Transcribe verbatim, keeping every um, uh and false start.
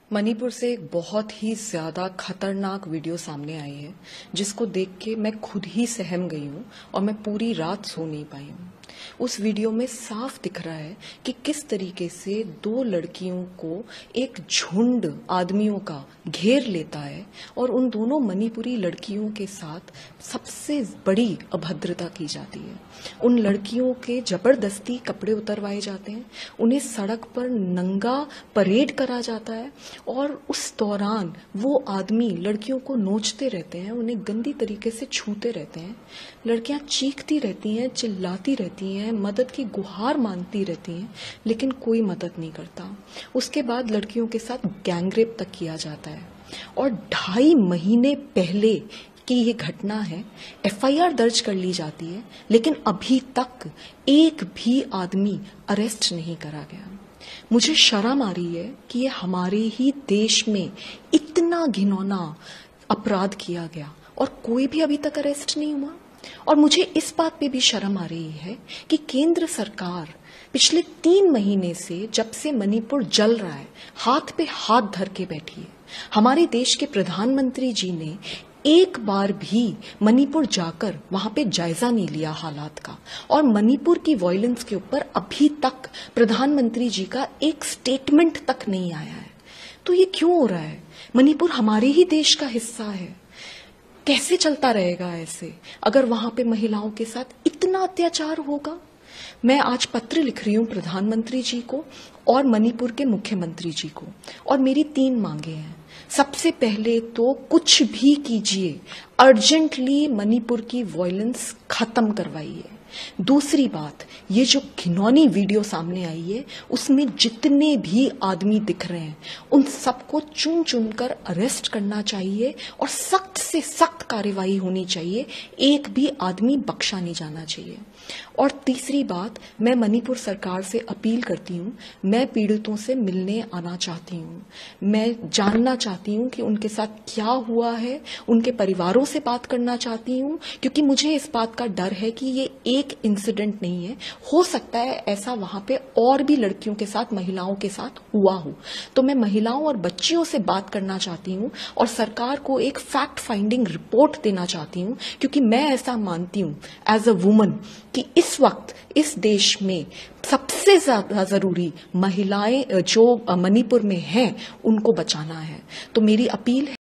मणिपुर से एक बहुत ही ज्यादा खतरनाक वीडियो सामने आई है जिसको देख के मैं खुद ही सहम गई हूँ और मैं पूरी रात सो नहीं पाई हूँ। उस वीडियो में साफ दिख रहा है कि किस तरीके से दो लड़कियों को एक झुंड आदमियों का घेर लेता है और उन दोनों मणिपुरी लड़कियों के साथ सबसे बड़ी अभद्रता की जाती है। उन लड़कियों के जबरदस्ती कपड़े उतरवाए जाते हैं, उन्हें सड़क पर नंगा परेड करा जाता है और उस दौरान वो आदमी लड़कियों को नोचते रहते हैं, उन्हें गंदी तरीके से छूते रहते हैं। लड़कियां चीखती रहती हैं, चिल्लाती रहती हैं, मदद की गुहार मांगती रहती हैं, लेकिन कोई मदद नहीं करता। उसके बाद लड़कियों के साथ गैंगरेप तक किया जाता है और ढाई महीने पहले कि ये घटना है, एफ आई आर दर्ज कर ली जाती है, लेकिन अभी तक एक भी आदमी अरेस्ट नहीं करा गया। मुझे शर्म आ रही है कि ये हमारे ही देश में इतना घिनौना अपराध किया गया और कोई भी अभी तक अरेस्ट नहीं हुआ। और मुझे इस बात पे भी शर्म आ रही है कि केंद्र सरकार पिछले तीन महीने से, जब से मणिपुर जल रहा है, हाथ पे हाथ धर के बैठी है। हमारे देश के प्रधानमंत्री जी ने एक बार भी मणिपुर जाकर वहां पे जायजा नहीं लिया हालात का, और मणिपुर की वायलेंस के ऊपर अभी तक प्रधानमंत्री जी का एक स्टेटमेंट तक नहीं आया है। तो ये क्यों हो रहा है? मणिपुर हमारे ही देश का हिस्सा है। कैसे चलता रहेगा ऐसे अगर वहां पे महिलाओं के साथ इतना अत्याचार होगा? मैं आज पत्र लिख रही हूं प्रधानमंत्री जी को और मणिपुर के मुख्यमंत्री जी को, और मेरी तीन मांगे हैं। सबसे पहले तो कुछ भी कीजिए, अर्जेंटली मणिपुर की वायलेंस खत्म करवाइए। दूसरी बात, ये जो घिनौनी वीडियो सामने आई है उसमें जितने भी आदमी दिख रहे हैं उन सबको चुन चुन कर अरेस्ट करना चाहिए और सख्त से सख्त कार्रवाई होनी चाहिए। एक भी आदमी बख्शा नहीं जाना चाहिए। और तीसरी बात, मैं मणिपुर सरकार से अपील करती हूँ, मैं पीड़ितों से मिलने आना चाहती हूँ। मैं जानना चाहती हूँ कि उनके साथ क्या हुआ है, उनके परिवारों से बात करना चाहती हूँ, क्योंकि मुझे इस बात का डर है कि ये एक इंसिडेंट नहीं है, हो सकता है ऐसा वहां पे और भी लड़कियों के साथ, महिलाओं के साथ हुआ हो। तो मैं महिलाओं और बच्चियों से बात करना चाहती हूँ और सरकार को एक फैक्ट फाइंडिंग रिपोर्ट देना चाहती हूँ, क्योंकि मैं ऐसा मानती हूँ एज अ वुमन कि इस वक्त इस देश में सबसे ज्यादा जरूरी महिलाएं जो मणिपुर में हैं उनको बचाना है। तो मेरी अपील है